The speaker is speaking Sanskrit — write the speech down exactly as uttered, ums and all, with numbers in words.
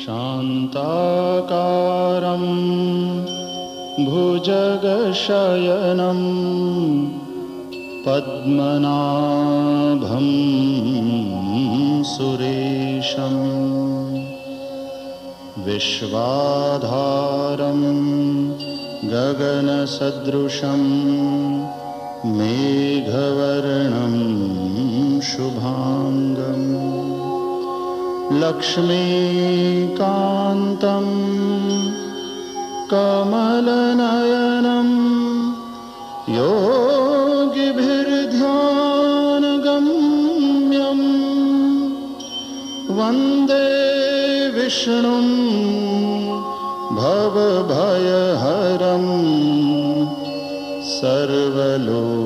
शान्ताकारं भुजगशयनं पद्मनाभं सुरेशं विश्वाधारं गगनसदृशं मेघवर्णं शुभांगं लक्ष्मीकान्तं कमलनयनं योगिभिर्ध्यानगम्यं वन्दे विष्णुं भवभयहरं सर्वलोकैकनाथं।